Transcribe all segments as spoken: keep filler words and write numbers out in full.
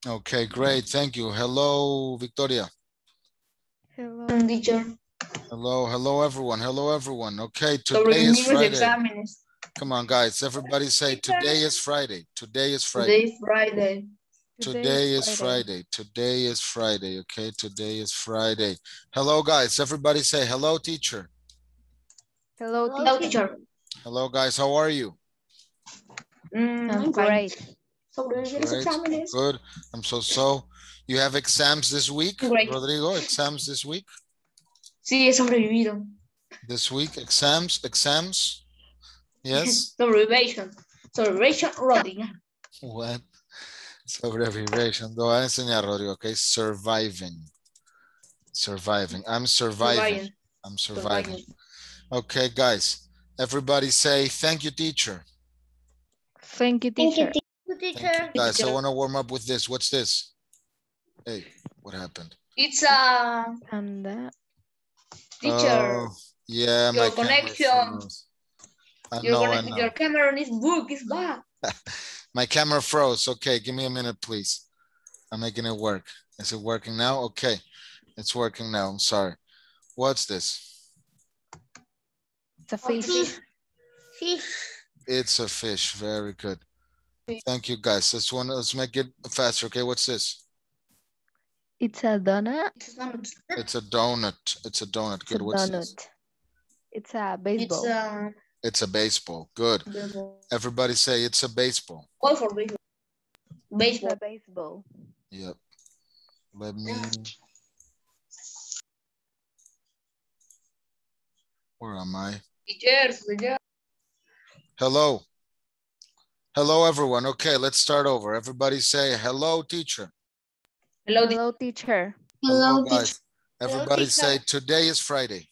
Okay, great. Thank you. Hello, Victoria. Hello. Teacher. Hello, hello, everyone. Hello, everyone. Okay, today Sobre is mis Friday. exámenes. Come on, guys. Everybody say today is Friday. Today is Friday. Today is Friday. Today is Friday. Today is Friday. Okay, today is Friday. Hello, guys. Everybody say hello, teacher. Hello, Hello, teacher. teacher. Hello, guys. How are you? Mm, I'm I'm fine. great. Sobre mis Great. exámenes. Good. I'm so so. You have exams this week, Great. Rodrigo? Exams this week? Sí, he sobrevivido. This week, exams, exams. Yes. Sobrevivation. Sobrevivation, Rodrigo. What? Sobrevivation. Lo voy a enseñar, Rodrigo, okay? Surviving. Surviving. I'm surviving. Surviving. I'm surviving. Okay, guys. Everybody say thank you, teacher. Thank you, teacher. Thank you, teacher. Thank you, guys. I want to warm up with this. What's this? Hey, what happened? It's a And that. teacher. Oh, yeah, Your my connection. camera froze. I Your, know, I connect- know. your camera on this book is bad. My camera froze. Okay, give me a minute, please. I'm making it work. Is it working now? Okay, it's working now. I'm sorry. What's this? It's a fish. Fish. It's a fish. Very good. Thank you, guys. Let's one. Let's make it faster. Okay, what's this? It's a donut. It's a donut. It's a donut. It's Good. a What's donut. this? It's a baseball. It's a It's a baseball. Good. baseball. Everybody say it's a baseball. All for baseball. It's Baseball. a baseball. Yep. Let me. Where am I? Teachers, teacher. Hello. Hello, everyone. Okay, let's start over. Everybody say hello, teacher. Hello, teacher. Hello, teacher. Hello, guys. Everybody teacher. say today is Friday.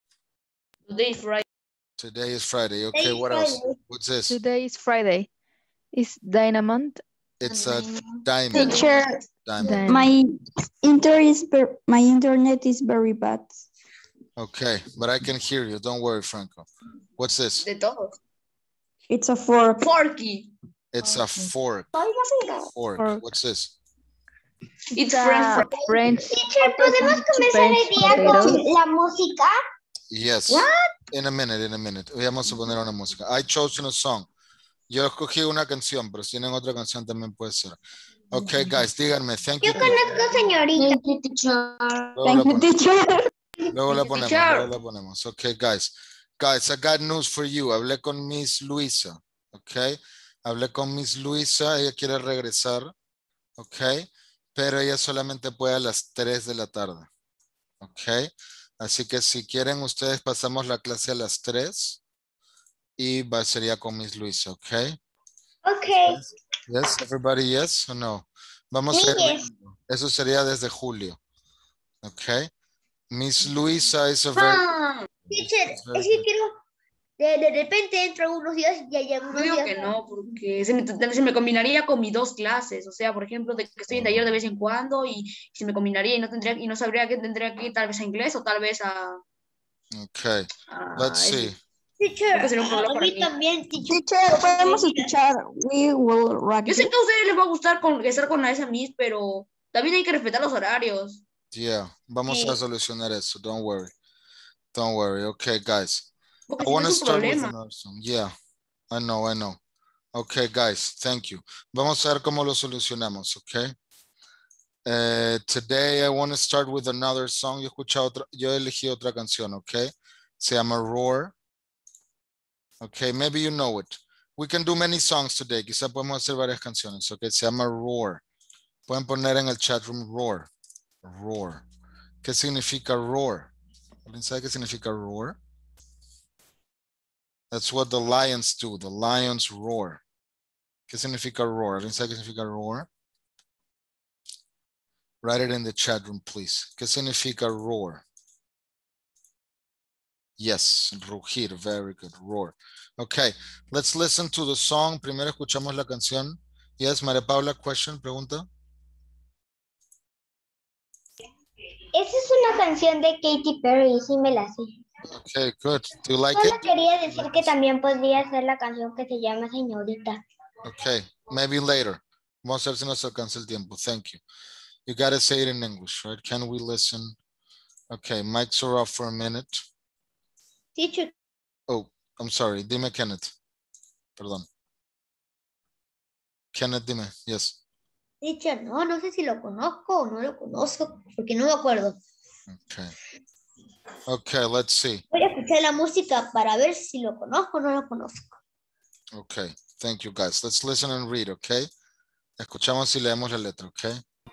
Today is Friday. Today is Friday. Okay, Today is what else? Friday. What's this? Today is Friday. It's Dynamont. It's a diamond. Teacher, Diamond. Diamond. my inter is ver- my internet is very bad. Okay, but I can hear you. Don't worry, Franco. What's this? De todos. It's a fork. Forky. It's a fork. Fork. Fork. What's this? It's It's a French. French. Teacher, ¿podemos comenzar el día con la música? Yes. In a minute, in a minute. Hoy vamos a poner una música. I chosen a song. Yo escogí una canción, pero si tienen otra canción también puede ser. Okay, guys, díganme. Thank you. Yo conozco señorita. Thank you, teacher. Luego Thank la you, ponemos. teacher. Luego la Thank you, ponemos, teacher. luego la ponemos. Okay, guys. Guys, I got news for you. Hablé con Miss Luisa. Okay. Hablé con Miss Luisa. Ella quiere regresar. Okay. Pero ella solamente puede a las tres de la tarde. Okay. Así que si quieren ustedes pasamos la clase a las tres. Y va, sería con Miss Luisa. Okay. Okay. Yes, everybody yes o no. Vamos Me a ir. yes. Eso sería desde julio. Okay. Miss Luisa is a very. Ah, teacher, es que quiero. De, de repente entro unos días y hay Yo algunos digo días. que no, porque se me, se me combinaría con mis dos clases. O sea, por ejemplo, de que estoy en taller de vez en cuando y se me combinaría y no tendría y no sabría que tendría que ir tal vez a inglés o tal vez a. Okay. a Let's ese. see. Teacher, Creo que sería un problema a para mí mí. también, teacher. Teacher, podemos escuchar We Will Rock Yo sé You. que a ustedes les va a gustar con, estar con esa Miss, pero también hay que respetar los horarios. Yeah, vamos Sí. a solucionar eso. Don't worry. Don't worry. Okay, guys. Porque I si no want to es un start with problema. another song. Yeah, I know, I know. Okay, guys, thank you. Vamos a ver cómo lo solucionamos, okay? Uh, today I want to start with another song. Yo, escuché otra, yo elegí otra canción, okay? Se llama Roar. Okay, maybe you know it. We can do many songs today. Quizá podemos hacer varias canciones, okay? Se llama Roar. Pueden poner en el chat room Roar. Roar. ¿Qué significa roar? ¿Alguien sabe qué significa roar? That's what the lions do. The lions roar. ¿Qué significa roar? ¿Alguien sabe qué significa roar? Write it in the chat room, please. ¿Qué significa roar? Yes, rugir. Very good. Roar. Okay, let's listen to the song. Primero escuchamos la canción. Yes, María Paula, question, pregunta. Esa es una canción de Katy Perry, sí me la sé. Okay, good. Do you like Solo it? quería decir que también podría ser la canción que se llama Señorita. Okay, maybe later. Vamos a ver si nos alcanza el tiempo. Thank you. You gotta say it in English, right? Can we listen? Okay, mics are off for a minute. Teacher, Oh, I'm sorry. Dime, Kenneth. Perdón. Kenneth, dime. Yes. teacher, no, no sé si lo conozco o no lo conozco, porque no me acuerdo. Okay. Okay, let's see. Voy a escuchar la música para ver si lo conozco o no lo conozco. Okay, thank you guys. Let's listen and read, okay? Escuchamos y leemos la letra, okay?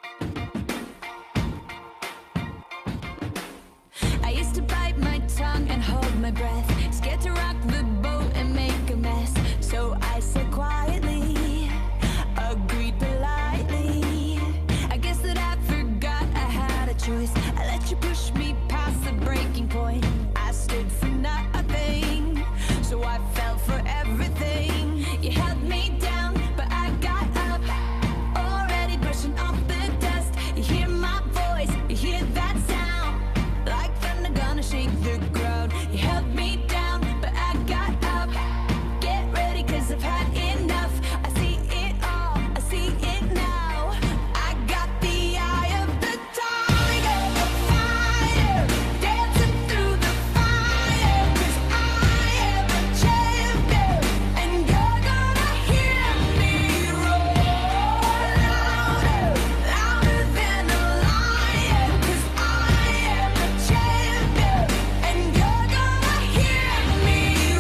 I used to bite my tongue and hold my breath, scared to rock the boat and make a mess. So I said quietly, agreed politely. I guess that I forgot I had a choice. I let you push me past the breaking point. I stood for nothing, so I fell for everything. You held me down, but I got up, already brushing off the dust. You hear my voice, you hear that sound, like thunder gonna shake the ground. You held me down, but I got up. Get ready, cause I've had enough. I see it all, I see it now. I got the eye of the tiger, the fighter, dancing through the fire. Cause I am a champion, and you're gonna hear me roar louder, louder than a lion. Cause I am a champion, and you're gonna hear me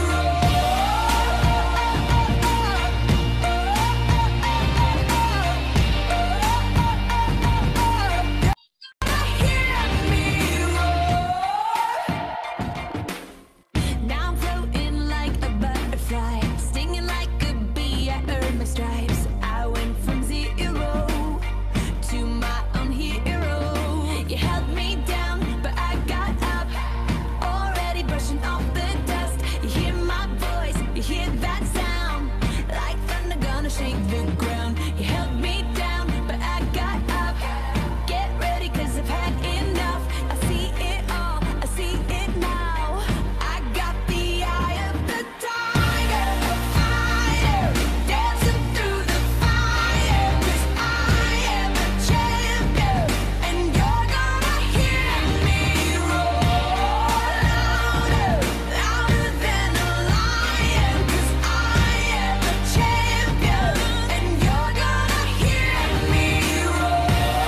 Now I'm floating like a butterfly, stinging like a bee. I earned my stripes. I went from zero to my own hero. You held me down, but I got up, already brushing off the dust. You hear my voice, you hear that sound, like thunder gonna shake the ground. You held me down, but I got up. Get ready, cause I've had enough. I see it all, I see it now. I got the eye of the tiger, the fighter, dancing through the fire. Cause I am a champion, and you're gonna hear me roar louder, louder than a lion. Cause I am a champion, and you're gonna hear me roar.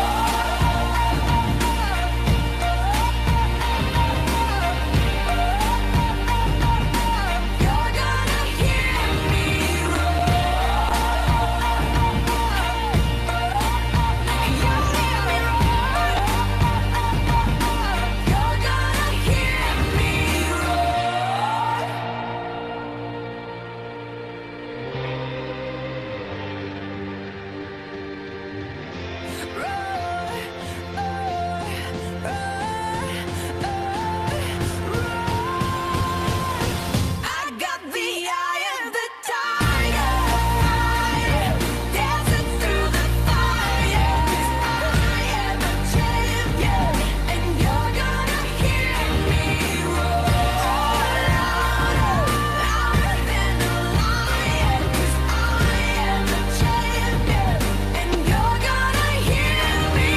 You're gonna hear me You're gonna hear me roar. I got the eye of the tiger, dancing through the fire. Cause I am a champion, and you're gonna hear me roar louder, louder than a lion. Cause I am a champion, and you're gonna hear me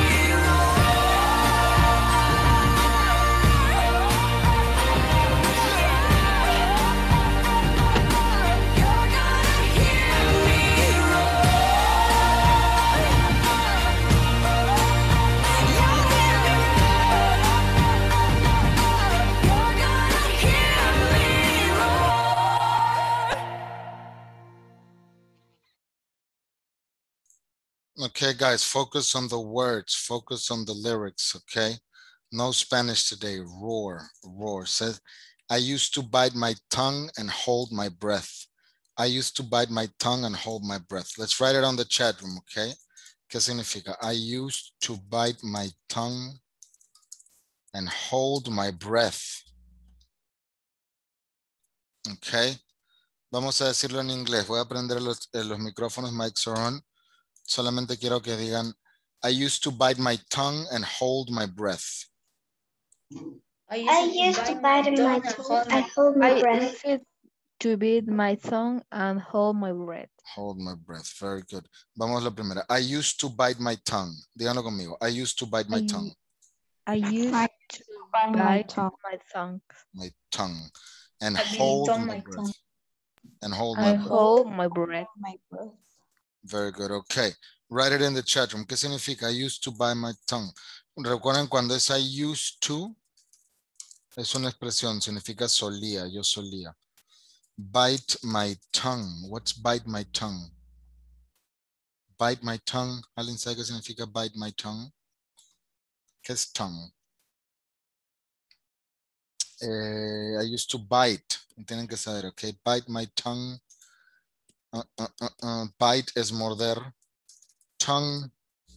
You're gonna hear me You're gonna hear me Okay, guys, focus on the words, focus on the lyrics, okay? No Spanish today. Roar, roar. Says, I used to bite my tongue and hold my breath. I used to bite my tongue and hold my breath. Let's write it on the chat room, okay? ¿Qué significa? I used to bite my tongue and hold my breath. Okay. Vamos a decirlo en inglés. Voy a prender los, eh, los micrófonos, mics are on. Solamente quiero que digan, I used to bite my tongue and hold my breath. I used to bite my tongue and hold my I breath. used to beat my tongue and hold my breath. Hold my breath. Very good. Vamos a la primera. I used to bite my tongue. Díganlo conmigo. I used to bite my I- tongue. I used I to bite my bite tongue. my tongue. My tongue. And I bit hold on my my breath. tongue. And hold my I breath. hold my breath. My breath. Very good. Okay. Write it in the chat room. ¿Qué significa? I used to bite my tongue. Recuerden cuando es I used to. Es una expresión. Significa solía. Yo solía. Bite my tongue. What's bite my tongue? Bite my tongue. ¿Alguien sabe qué significa bite my tongue? ¿Qué es tongue? Eh, I used to bite. Tienen que saber, ok. Bite my tongue. Uh, uh, uh, uh. Bite es morder. Tongue.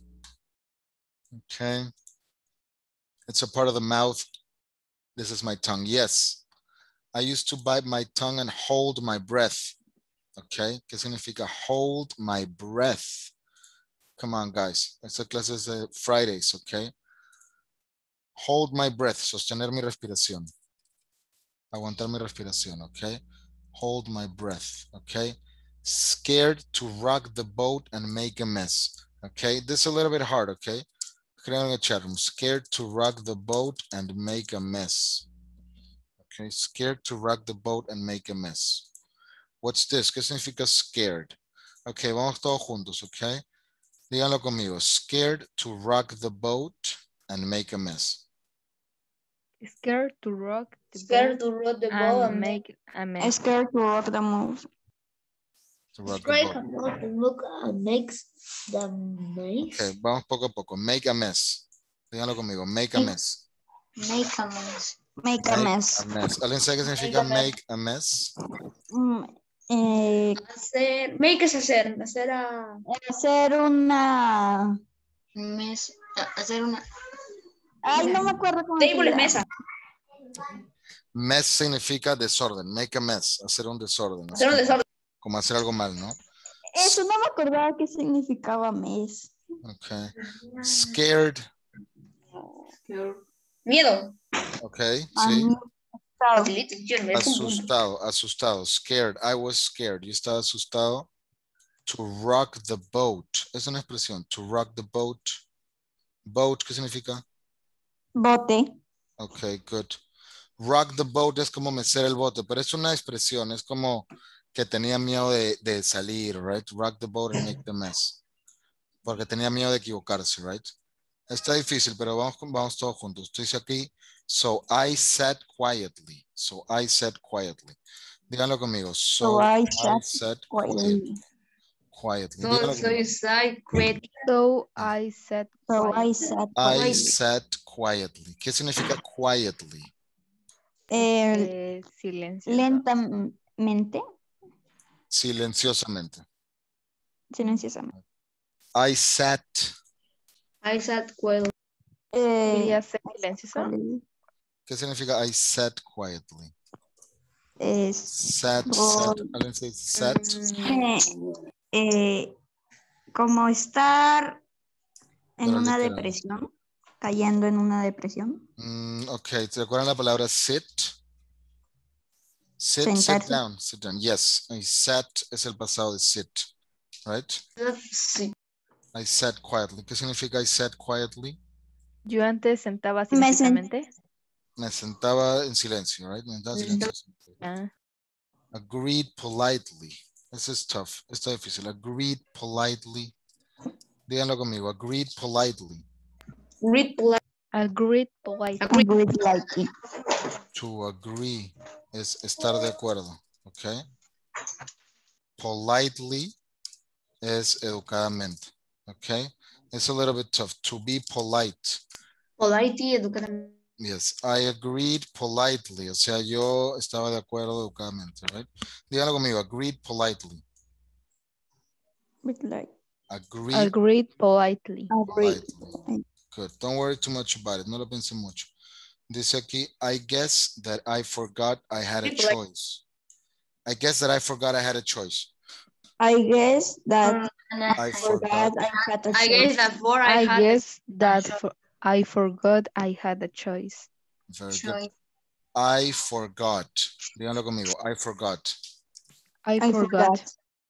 Okay. It's a part of the mouth. This is my tongue. Yes. I used to bite my tongue and hold my breath. Okay. ¿Qué significa hold my breath? Come on, guys. Esta clase es de Fridays, okay? Hold my breath. Sostener mi respiración. Aguantar mi respiración, okay? Hold my breath, okay? Scared to rock the boat and make a mess, okay? This is a little bit hard, okay? Escriban en el chat room. Scared to rock the boat and make a mess. Okay, scared to rock the boat and make a mess. What's this? ¿Qué significa scared? Okay, vamos todos juntos, okay? Díganlo conmigo. Scared to rock the boat and make a mess. Scared to rock the Scared boat to rock the boat and and make make a I'm mess. scared to rock the move. To rock the Strike boat. a boat and look and makes the maze. Okay, vamos poco a poco. Make a mess. Díganlo conmigo. Make a Make- mess. Make a mess. Make a Make mess. a mess. ¿Alguien sabe qué significa make a mess? Mm, eh, Hacer, make es hacer, hacer a... hacer una... Mes, hacer una. Ay, no me acuerdo cómo se Table es llama. mesa. Mess significa desorden. Make a mess. Hacer un desorden. Es Hacer un como- desorden. Como hacer algo mal, ¿no? Eso no me acordaba qué significaba mes. Okay. Scared. Miedo. Okay. A Sí. mí, claro, Facilito, yo me dejo un punto. Asustado. Asustado. Scared. I was scared. Yo estaba asustado. To rock the boat. Es una expresión. To rock the boat. Boat, ¿qué significa? bote. Okay, good. Rock the boat es como mecer el bote, pero es una expresión, es como que tenía miedo de, de salir, right? Rock the boat and make the mess. Porque tenía miedo de equivocarse, right? Está difícil, pero vamos, vamos todos juntos. Estoy aquí. So I sat quietly. So I sat quietly. Díganlo conmigo. So, So I I sat sat quietly. quietly. Quietly. So, Díganlo so conmigo. you say great. So I said So quiet. I sat I quietly. sat quietly. ¿Qué significa quietly? Eh, Eh, silencio. lentamente, Silenciosamente. silenciosamente. I sat. I sat quietly. Eh, ¿Podría ser silencioso? ¿Qué significa I sat quietly? es, Sat, Oh. sat. ¿Alguien se dice sat? Mm, eh, eh, como estar en Pero una literal. depresión, cayendo en una depresión. Mm, ok, ¿te recuerdan la palabra sit? Sit, sit Sentarse. down, sit down. Yes, I sat es el pasado de sit, right? Sí. I sat quietly. ¿Qué significa I sat quietly? Yo antes sentaba Me sen- silenciosamente. Me sentaba en silencio, right? Me sentaba Mm. silencioso. Ah, Agreed politely. This is tough. Está difícil. Agreed politely. Díganlo conmigo. Agreed politely. Read polite. agreed polite. Agree. Agreed like it. To agree es estar de acuerdo, ¿ok? Politely es educadamente, ¿ok? It's a little bit tough. To be polite. Polite, educadamente. Yes, I agreed politely. O sea, yo estaba de acuerdo educadamente, right? Díganlo conmigo. Agreed politely. Agreed like. Agreed Agreed politely. Agreed. politely. Good. Don't worry too much about it. No lo piensen mucho. Dice aquí, I guess that I forgot I had a Agreed polite. choice. I guess that I forgot I had a choice. I guess that I for forgot. that I had a I choice. guess that for I, I had guess that for, I forgot I had a choice. Very good. choice. I forgot. Díganlo conmigo. I forgot. I, I forgot. forgot.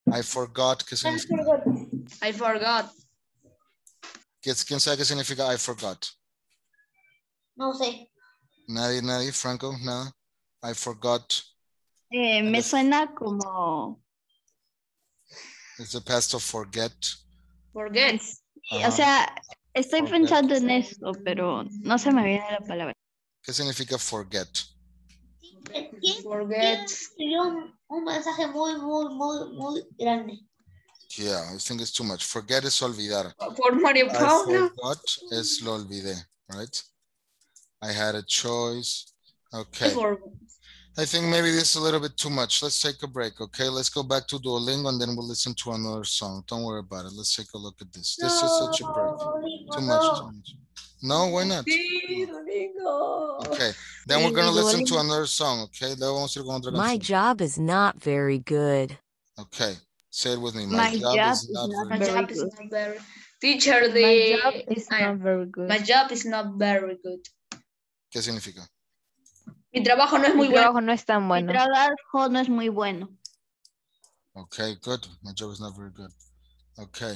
I forgot. ¿Qué I significa? forgot. I forgot. ¿Quién quién sabe qué significa I forgot? No sé. Nadie, nadie, Franco, nada. I forgot. Eh, me Yes. suena como, It's the past of forget. Forget. sí, Ajá. o sea, estoy Forget. pensando en esto, pero no se me viene la palabra. ¿Qué significa forget? ¿Quién, quién Forget. escribió un, un mensaje muy, muy, muy, muy grande? Yeah, I think it's too much. Forget is olvidar. For Mario I Paula. forgot es lo olvidé, right? I had a choice. I Okay. forgot. I think maybe this is a little bit too much. Let's take a break, okay? Let's go back to Duolingo and then we'll listen to another song. Don't worry about it. Let's take a look at this. This is such a break. Too much, too much. No, why not? Sí, Domingo. Okay, then we're gonna listen to another song, okay? Luego vamos a ir con otra My canción. job is not very good. Okay, say it with me. My, My job, job is is not not My very very job is good. not very. Teacher, the. My job is I- not very good. My job is not very good. ¿Qué significa? Mi trabajo no es Mi muy bueno. trabajo no es tan Mi bueno. trabajo no es muy bueno. Okay, good. My job is not very good. Okay,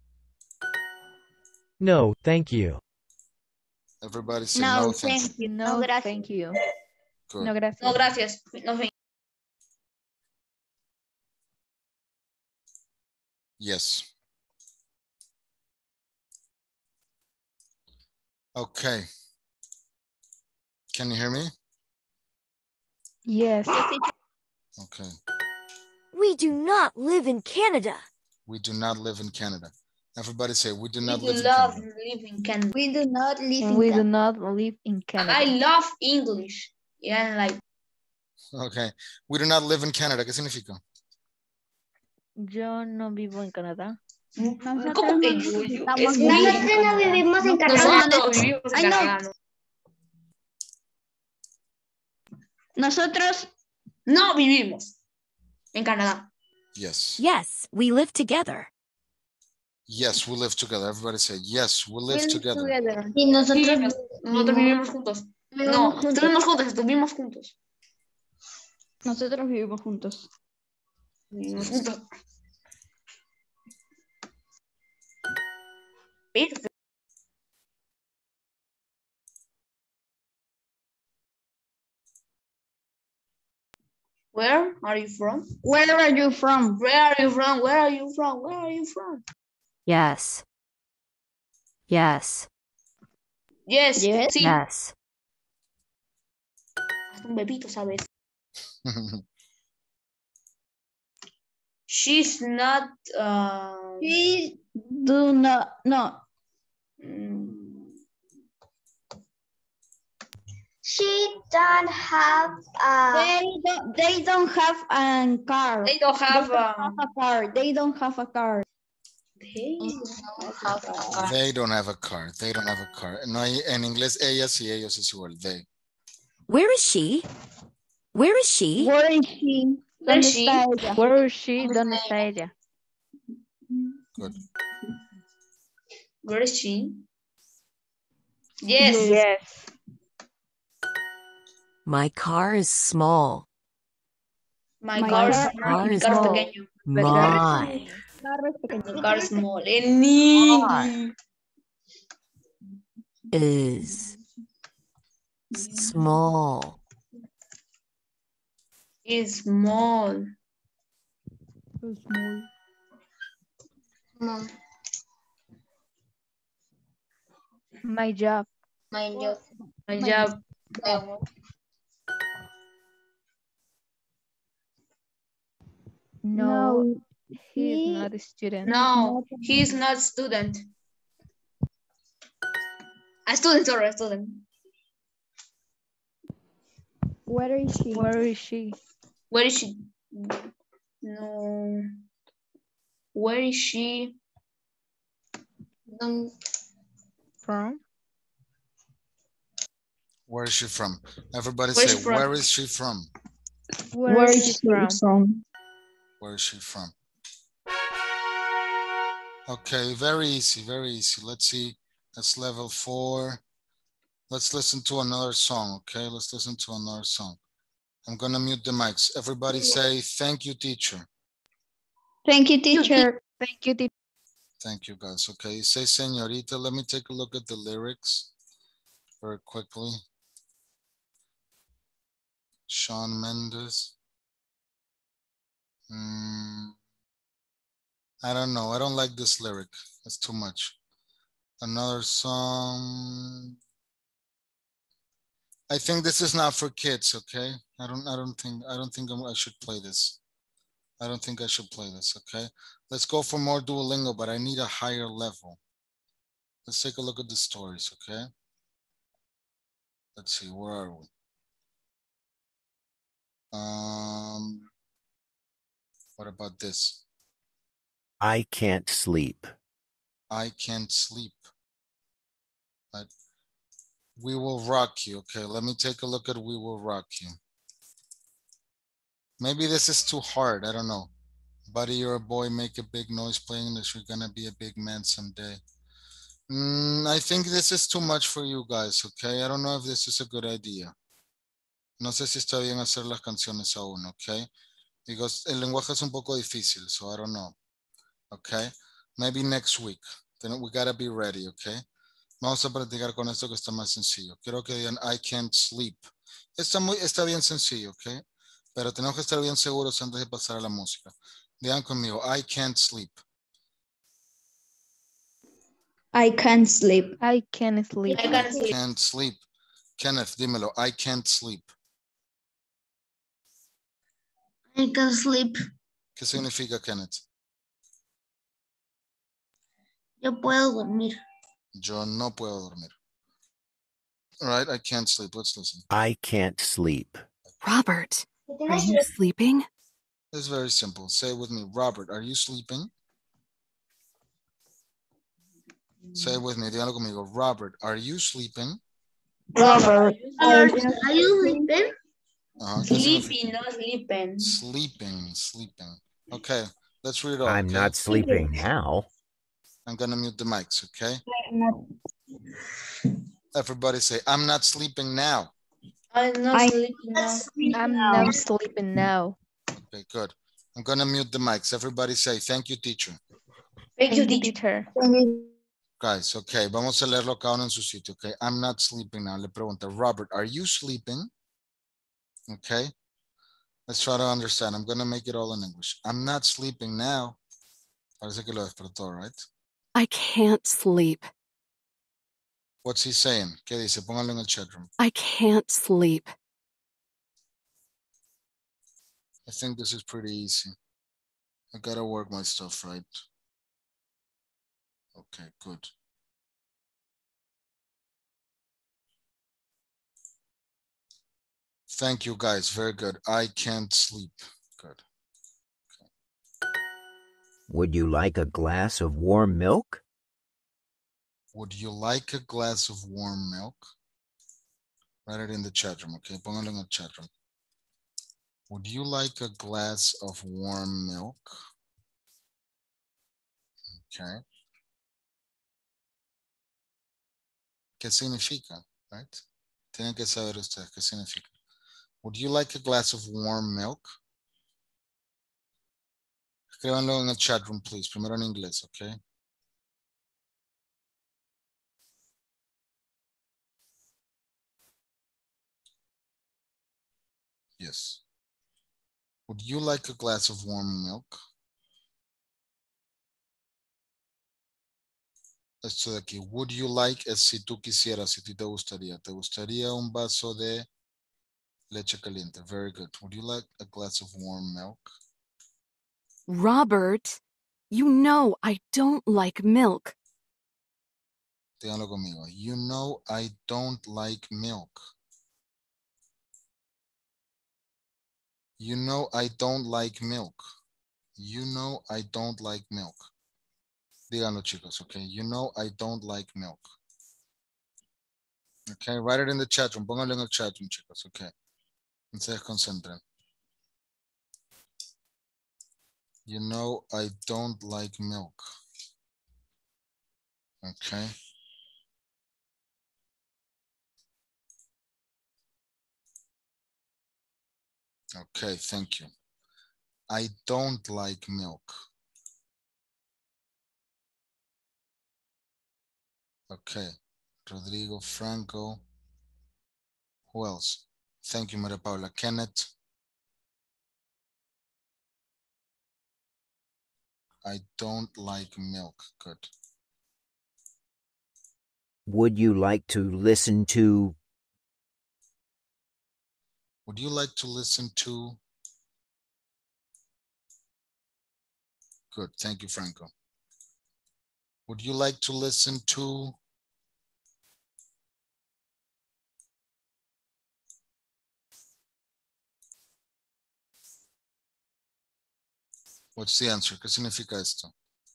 No, thank you. everybody say No, no, thank you. thank you. No, No, gracias. thank you. Good. No, gracias. No, gracias. No, thank- Yes. Okay. Can you hear me? Yes. Okay. We do not live in Canada. We do not live in Canada. Everybody say we do not we live do in love Canada. live in Canada. We do not live in We do Canada. not live in Canada. I love English. Yeah, like Okay. We do not live in Canada. ¿Qué significa? Yo no vivo en Canadá. Nosotros ¿cómo que no yo? yo- estamos Es bien. mi- Nosotros no vivimos en Canadá. Nosotros vivimos en Ay, no. Canadá. No. Nosotros No vivimos en Canadá. Yes. Yes, we live together. Yes, we live together. Everybody say yes, we live together. Y Sí, nosotros nos- nosotros vivimos juntos. No, estuvimos juntos, estuvimos juntos. Nosotros vivimos juntos. Vivimos juntos. Perfecto. Where are you from? Where are you from? Where are you from? Where are you from? Where are you from? Yes. Yes. Yes, Yes. sí. Yes. Hasta un bebito, ¿sabes? She's not. Uh, We do not, no. mm, she don't have a They don't, they don't have a car. they don't have. They don't Uh, have a car. They don't have a car. they don't have a car. They don't have a car. They don't have a car. No, hay- en inglés ellas y ellos es igual. They. Where is she? Where is she? Where is she? Where ¿Dónde is she? está ella? Where is she? ¿Dónde está ella? Good. Where is she? Yes. Yes. My car is small. My, My car, car- is car small. Mi is carro es small. pequeño. My. Carro es pequeño. Mi carro es small. En English. Is small. Is small. My job. my job. My job. No, he he- is not a student. No, he's not student. A student, sorry, a student. Where is she? Where is she? Where is she? No. Where is she? Don't- From? Where is she from? Everybody Where is say, she from? where is she from? Where, is she from? from? Where is she from? Okay, very easy, very easy. Let's see. That's level four. Let's listen to another song, okay? Let's listen to another song. I'm gonna mute the mics. Everybody say, thank you, teacher. Thank you, teacher. Thank you, teacher. Thank you, guys. Okay, you say señorita. Let me take a look at the lyrics very quickly. Shawn Mendes. Mm, I don't know. I don't like this lyric. It's too much. Another song. I think this is not for kids, okay? I don't I don't think I don't think I should play this. I don't think I should play this, okay? Let's go for more Duolingo, but I need a higher level. Let's take a look at the stories, okay? Let's see, where are we? Um, what about this? I can't sleep. I can't sleep. Right? We will rock you. Okay, let me take a look at We Will Rock You. Maybe this is too hard. I don't know. Buddy, you're a boy, make a big noise playing this. You're gonna be a big man someday. Mm, I think this is too much for you guys, okay? I don't know if this is a good idea. No sé si está bien hacer las canciones aún, okay? Because el lenguaje es un poco difícil, so I don't know. Okay? Maybe next week. Then we gotta be ready, okay? Vamos a practicar con esto que está más sencillo. Quiero que digan I can't sleep. Está, muy, está bien sencillo, ¿ok? Pero tenemos que estar bien seguros antes de pasar a la música. Digan conmigo, I can't sleep. I can't sleep. I can't sleep. I can't I sleep. can't sleep. Kenneth, dímelo, I can't sleep. I can sleep. ¿Qué significa, Kenneth? Yo puedo dormir. Yo no puedo dormir. All right, I can't sleep. Let's listen. I can't sleep. Robert, are you sleeping? It's very simple. Say it with me. Robert, are you sleeping? Say it with me. Dígalo conmigo. Robert, are you sleeping? Robert, Are, are you sleeping? Uh-huh. ¿Qué significa? Sleeping, no sleeping. Sleeping, sleeping. Okay, let's read it all. I'm okay? not sleeping now. I'm gonna mute the mics, okay? Everybody say, I'm not sleeping now. I'm not I- sleeping now. I'm not sleeping now. Okay, good. I'm gonna mute the mics. Everybody say, thank you, teacher. Thank you, Thank you, teacher. teacher. Guys, okay, vamos a leerlo cada uno en su sitio, okay? I'm not sleeping now. Le pregunta, Robert, are you sleeping? Okay, let's try to understand. I'm gonna make it all in English. I'm not sleeping now. Parece que lo despertó, right? I can't sleep. What's he saying? ¿Qué dice? Póngalo en el chat room. I can't sleep. I think this is pretty easy. I gotta work my stuff right. Okay, good. Thank you, guys. Very good. I can't sleep. Good. Would you like a glass of warm milk? Would you like a glass of warm milk? Write it in the chat room, okay? Póngalo en el chat room. Would you like a glass of warm milk? Okay. ¿Qué significa? Right? Tienen que saber ustedes qué significa. Would you like a glass of warm milk? Escríbanlo en el chat room, please. Primero en inglés, okay? Yes. Would you like a glass of warm milk? Esto de aquí. Would you like es si tú quisieras, si ti te gustaría. ¿Te gustaría un vaso de leche caliente? Very good. Would you like a glass of warm milk? Robert, you know I don't like milk. Díganlo conmigo. You know I don't like milk. You know I don't like milk. You know I don't like milk. Díganlo, chicos, okay? You know I don't like milk. Okay, write it in the chat room. Pónganlo en el chat room, chicos, okay? No se desconcentren. You know I don't like milk. Okay. Okay, thank you. I don't like milk. Okay. Rodrigo, Franco. Who else? Thank you, Maria Paula. Kenneth. I don't like milk. Good. Would you like to listen to? Would you like to listen to? Good. Thank you, Franco. Would you like to listen to? What's the answer? ¿Qué significa esto?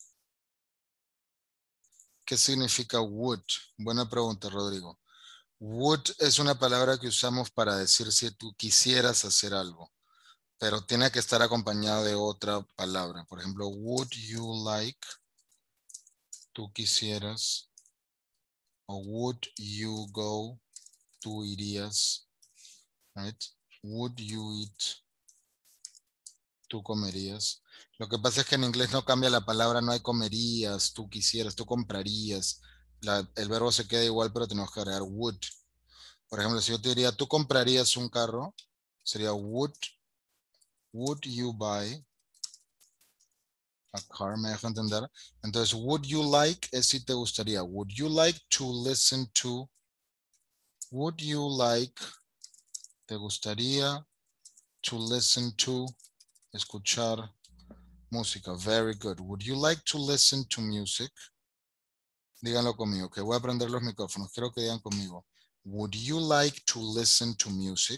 ¿Qué significa would? Buena pregunta, Rodrigo. Would es una palabra que usamos para decir si tú quisieras hacer algo, pero tiene que estar acompañado de otra palabra. Por ejemplo, would you like, tú quisieras, o would you go, tú irías, right? Would you eat, tú comerías. Lo que pasa es que en inglés no cambia la palabra, no hay comerías, tú quisieras, tú comprarías. La- el verbo se queda igual, pero tenemos que agregar would. Por ejemplo, si yo te diría, tú comprarías un carro, sería would, would you buy a car, ¿me deja entender? Entonces, would you like es si te gustaría. Would you like to listen to? Would you like, te gustaría to listen to, escuchar música. Very good. Would you like to listen to music? Díganlo conmigo, que voy a prender los micrófonos. Quiero que digan conmigo. Would you like to listen to music?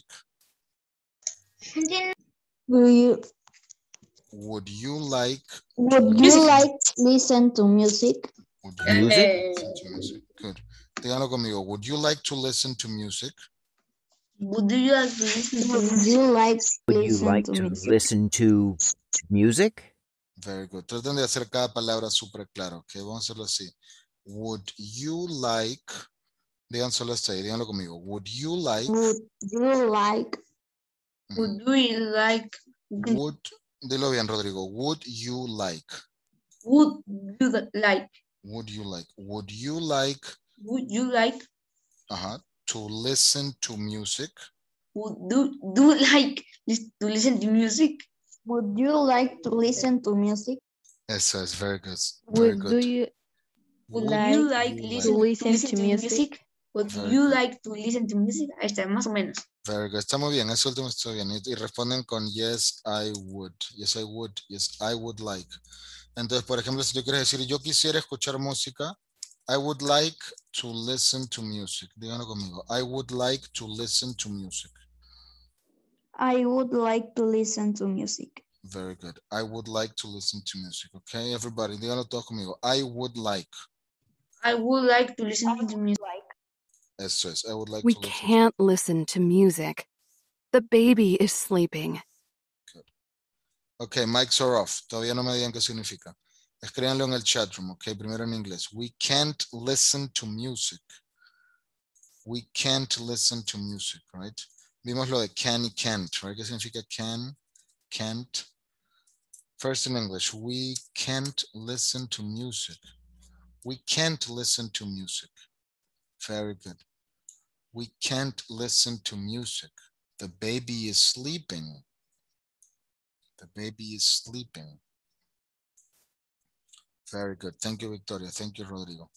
Will you, Would you like, would you like to listen to music? would you Music? Eh, listen to music? Good. Díganlo conmigo. Would you like to listen to music? would you like to listen to Would music? you like to Would you listen like to to music? listen to music? Very good. Traten de hacer cada palabra súper claro. Ok, vamos a hacerlo así. Would you like, digan solo hasta ahí, díganlo conmigo. Would you like, Would you like, Would you like, would, dilo bien, Rodrigo. Would you like, would you like, would you like, would you like, would you like, uh-huh, to listen to music? would do, do like lis- to listen to music? would you like to listen to music? Eso es very good. Very Would good. do you Would like you like you listen, to to listen listen to to music? music? Would Very you good. like to listen to music? Ahí está, más o menos. Very good. Está muy bien. Eso último está bien. Y, y responden con yes, I would. Yes, I would. Yes, I would like. Entonces, por ejemplo, si tú quieres decir, yo quisiera escuchar música, I would like to listen to music. Díganlo conmigo. I would like to listen to music. I would like to listen to music. Very good. I would like to listen to music. Okay, everybody, díganlo todos conmigo. I would like. I would like to listen to music. Eso es. I would like We to listen can't listen to music. The baby is sleeping. to Ok, mics are off. Todavía no me digan qué significa. Escríbanlo en el chat room, ok. Primero en inglés. We can't listen to music. We can't listen to music, right? Vimos lo de can y can't, right? ¿Qué significa can? Can't. First in English. We can't listen to music. We can't listen to music. Very good. We can't listen to music. The baby is sleeping. The baby is sleeping. Very good. Thank you, Victoria. Thank you, Rodrigo.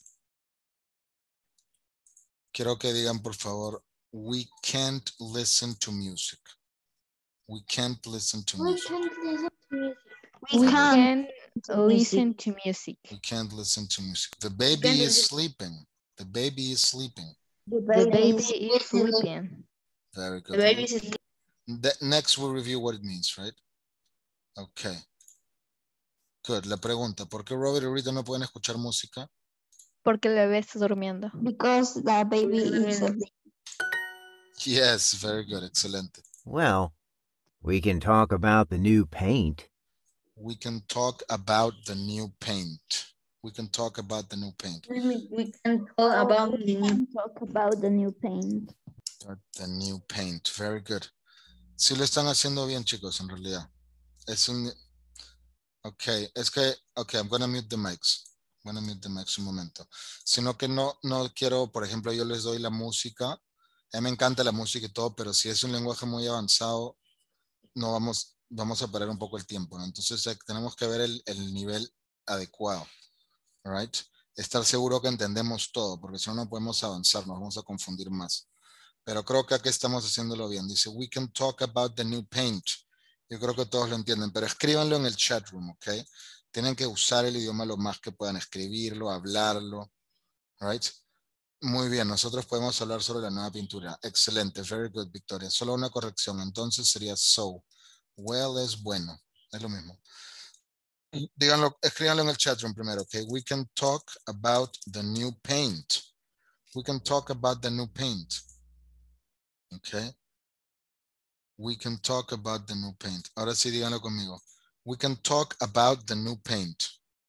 Quiero que digan, por favor, we can't listen to music. We can't listen to music. we can't can listen to music? We can't listen to music. The baby can't is listen- sleeping. The baby is sleeping. The The baby is sleeping. Very The good. baby is sleeping. The- next we'll review what it means, right? Okay. Good. La pregunta, ¿por qué Robert y Rita no pueden escuchar música? Porque el bebé está durmiendo. Because the baby is a Yes, very good. Excelente. Well, we can talk about the new paint. We can talk about the new paint. We can talk about the new paint. We, we can talk about the new. talk about the new paint. The new paint. Very good. Sí lo están haciendo bien, chicos, en realidad. Es un... Ok, es que... Ok, I'm gonna mute the mics. Voy a mute the mic un momento. Sino que no, no quiero, por ejemplo, yo les doy la música. A mí me encanta la música y todo, pero si es un lenguaje muy avanzado, no vamos, vamos a parar un poco el tiempo, ¿no? Entonces eh, tenemos que ver el, el nivel adecuado. All right? Estar seguro que entendemos todo, porque si no, no podemos avanzar, nos vamos a confundir más. Pero creo que aquí estamos haciéndolo bien. Dice, we can talk about the new paint. Yo creo que todos lo entienden, pero escríbanlo en el chat room, ¿ok? Tienen que usar el idioma lo más que puedan, escribirlo, hablarlo. All right? Muy bien, nosotros podemos hablar sobre la nueva pintura. Excelente, very good, Victoria. Solo una corrección, entonces sería so. Well es bueno, es lo mismo. Díganlo, escríbanlo en el chat room primero, ok? We can talk about the new paint. We can talk about the new paint. Ok. We can talk about the new paint. Ahora sí, díganlo conmigo. We can talk about the new paint.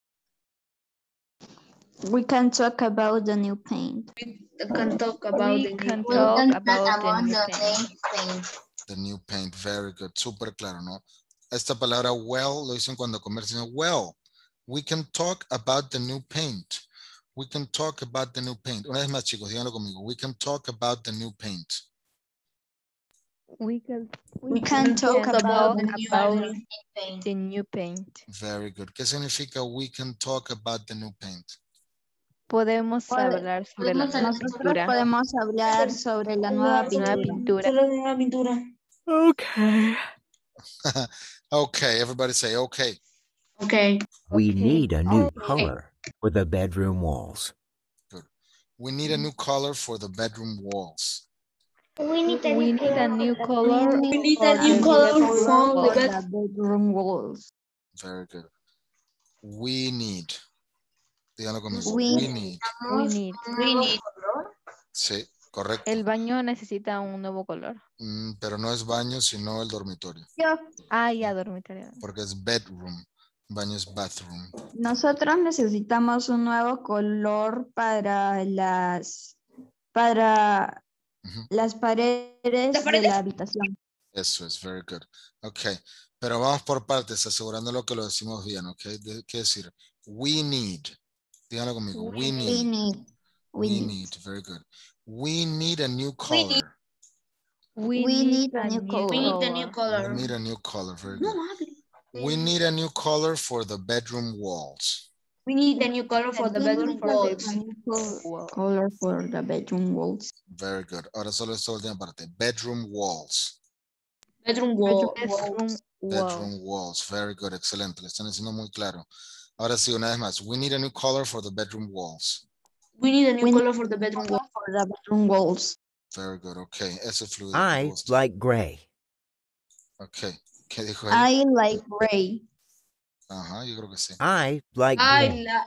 We can talk about the new paint. We can talk about We the can new We talk can about talk the about new the paint. paint. The new paint, very good. Súper claro, ¿no? Esta palabra well lo dicen cuando conversan. Well, we can talk about the new paint. We can talk about the new paint. Una vez más, chicos, díganlo conmigo. We can talk about the new paint. We can, We can talk can about talk the new about New paint. the new paint. Very good. ¿Qué significa we can talk about the new paint? Podemos Pode- hablar sobre la podemos nueva hablar- Nosotros pintura. podemos hablar sobre la nueva Nueva pintura. pintura. Solo de una pintura. Okay. Okay, everybody say okay. Okay. We Okay. need a new Okay. color for the bedroom walls. We need a new color for the bedroom walls. We need a We new need a new color We need for a new the color bedroom for walls. the bed. the bedroom walls. Very good. We need. Díganlo conmigo. We- We need. We need. We need. Sí, correcto. El baño necesita un nuevo color. Mm, pero no es baño, sino el dormitorio. Yo- Ah, ya, dormitorio. Porque es bedroom. Baño es bathroom. Nosotros necesitamos un nuevo color para las para Ujú. las paredes, ¿Las de paredes? la habitación. Eso es, very good. Ok, pero vamos por partes, asegurándolo que lo decimos bien, ok. De- ¿Qué decir? We need. Díganlo conmigo. We We need. need. We We need. need, very good. We need a new We need- color. We, We need, a new We need a new color. color. We need a new color, very No, good. hable. We need a new color for the bedroom walls. We need a new color for the We bedroom need a walls. new col- color for the bedroom walls. Very good. Ahora solo esta última parte. Bedroom walls. Bedroom wall. Bedroom Bedroom walls. walls. Very good. Excelente. Le están diciendo muy claro. Ahora sí, una vez más. We need a new color for the bedroom walls. We need a new We color for the bedroom wall. For the bedroom walls. Very good. Ok. Eso es fluido. me I gusta. like gray. Ok. ¿Qué dijo ahí? I like gray. Ajá, yo creo que sí. I like I gray. like.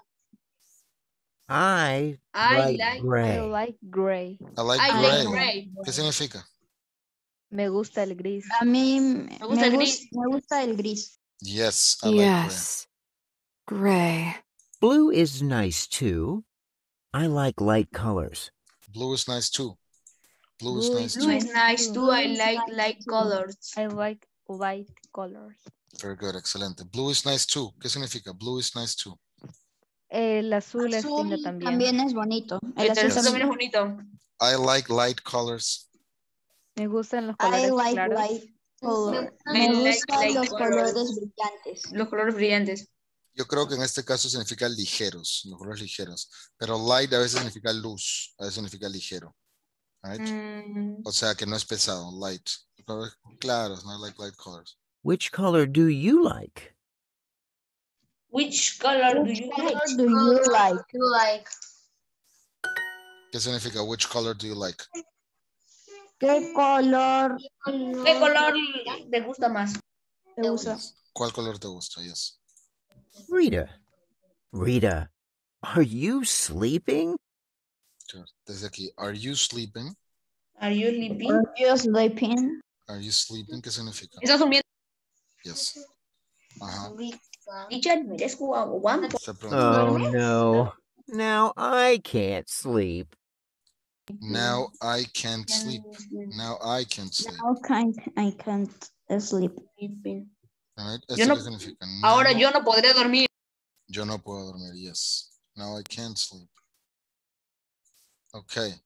I I like like- I gray. like gray. I like I gray. like gray. ¿Qué significa? Me gusta el gris. A mí me, gusta el gus- gris. me gusta el gris. Yes, I like gray. Yes. Gray. Blue is nice too. I like light colors. Blue is nice too. Blue is Blue nice is Blue too. is nice too. I like light colors. I like light colors. Very good, excelente. Blue is nice too. ¿Qué significa? Blue is nice too. El azul, es Azul lindo también. también es bonito. El El azul azul también también. es bonito. I like light colors. Me gustan los I colores like claros. light color. I Me like gustan light los colors. colores brillantes. Los colores brillantes. Yo creo que en este caso significa ligeros, los colores ligeros. Pero light a veces significa luz, a veces significa ligero. Right? Mm, O sea que no es pesado, light. Colores claros, no I like light colors. Which color do you like? Which color do you What like? do you like? You like. ¿Qué significa? Which color do you like? ¿Qué color ¿Qué color te gusta más? te gusta? ¿Cuál color te gusta? Yes. Rita. Rita, are you sleeping? Sure. Desde aquí. Are you sleeping? Are you sleeping? Are you sleeping? Are you sleeping? ¿Qué significa? ¿Estás durmiendo? Yes. Ajá. Teacher, merezco aguanto. Esta pregunta. Oh no. Now I can't sleep. Now I can't sleep. Now I can't sleep. Now can't, I can't sleep. All right. Yo ¿Esto no- qué significa? Ahora Now yo no podré dormir. Yo no puedo dormir, yes. Now I can't sleep. Okay.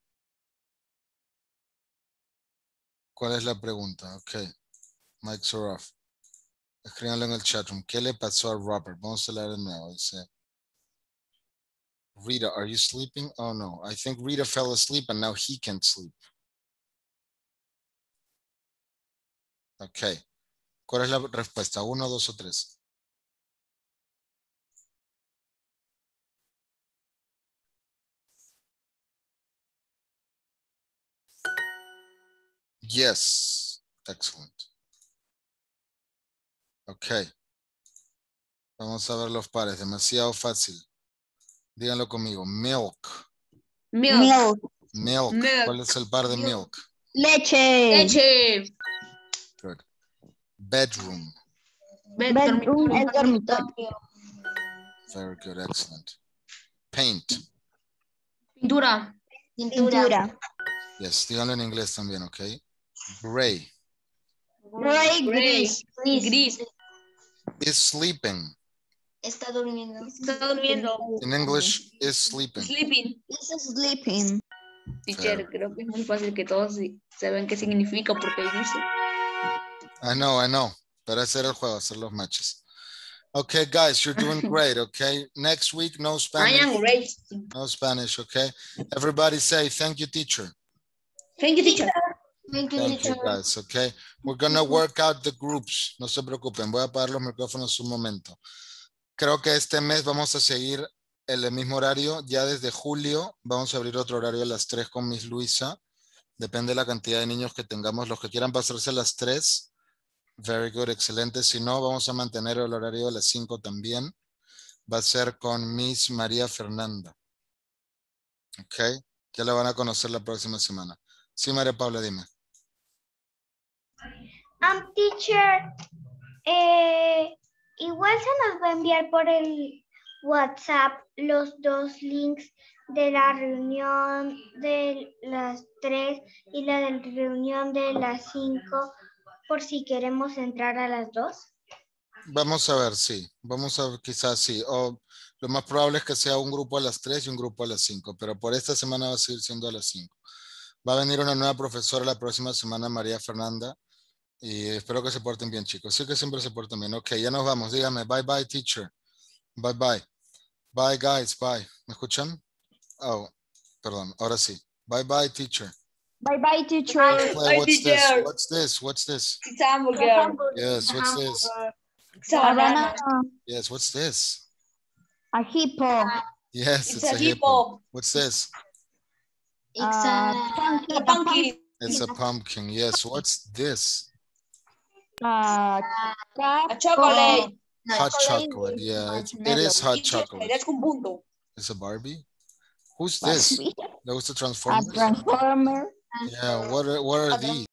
¿Cuál es la pregunta? Okay. Mics are off. Escríbanlo en el chat room. ¿Qué le pasó a Robert? Vamos a leer de nuevo. Dice, Rita, are you sleeping? Oh no, I think Rita fell asleep and now he can't sleep. Okay. ¿Cuál es la respuesta? ¿Uno, dos o tres? Yes. Excellent. Okay. Vamos a ver los pares. Demasiado fácil. Díganlo conmigo. Milk. Milk. Milk. Milk. Milk. ¿Cuál es el par de milk? Leche. Leche. Good. Bedroom. Bed, Bedroom, dormitorio. el dormitorio. Very good. Excellent. Paint. Pintura. Pintura. Yes. Díganlo en inglés también, ok. Gray. Gray, gris. Gris. Is sleeping. Está durmiendo. Está durmiendo. In English, is sleeping. Sleeping. Is sleeping. Teacher, creo que es muy fácil que todos sepan qué significa porque ahí dice. I know, I know. Pero hacer el juego, hacer los matches. Okay, guys, you're doing great, okay? Next week, no I Spanish. am great. No Spanish, okay? Everybody say, thank you, teacher. Thank you, teacher. Thank you, Thank you, teacher. guys, okay? We're gonna work out the groups. No se preocupen, voy a apagar los micrófonos un momento. Creo que este mes vamos a seguir el mismo horario. Ya desde julio vamos a abrir otro horario a las tres con Miss Luisa. Depende de la cantidad de niños que tengamos. Los que quieran pasarse a las tres, very good, excelente. Si no, vamos a mantener el horario a las cinco también. Va a ser con Miss María Fernanda. Ok, ya la van a conocer la próxima semana. Sí, María Paula, dime. Um, teacher, eh, igual se nos va a enviar por el WhatsApp los dos links de la reunión de las tres y la de la reunión de las cinco, por si queremos entrar a las dos. Vamos a ver, sí. Vamos a ver, quizás sí. O lo más probable es que sea un grupo a las tres y un grupo a las cinco, pero por esta semana va a seguir siendo a las cinco. Va a venir una nueva profesora la próxima semana, María Fernanda, y espero que se porten bien, chicos. Sí que siempre se porten bien. Ok, ya nos vamos. Dígame, bye bye, teacher. Bye bye. Bye, guys. Bye. ¿Me escuchan? Oh, perdón. Ahora sí. Bye bye, teacher. Bye bye, teacher. Play, Bye, what's teacher. this? What's this? What's this? It's hamburger. Yes, what's this? It's a banana. Yes, what's this? A hippo. Yes, It's it's, a a hippo. hippo. What's this? It's Uh, a, pumpkin. A pumpkin. It's a pumpkin. Yes, what's this? Uh, A chocolate. Hot chocolate. Yeah, it's, it is hot chocolate. Es con punto. It's a Barbie. Who's this? That was the A Transformers. transformer. Yeah, what are, what are these?